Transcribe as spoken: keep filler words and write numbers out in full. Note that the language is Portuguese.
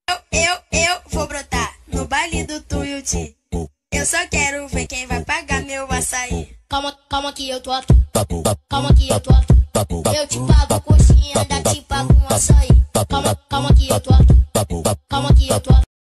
Eu, eu, eu vou brotar no baile do Tuiuti. Eu só quero ver quem vai pagar meu açaí. Calma, calma que eu tô aqui. Calma que eu tô aqui. Eu te pago coxinha, ainda te pago um açaí. Calma, calma que eu tô aqui.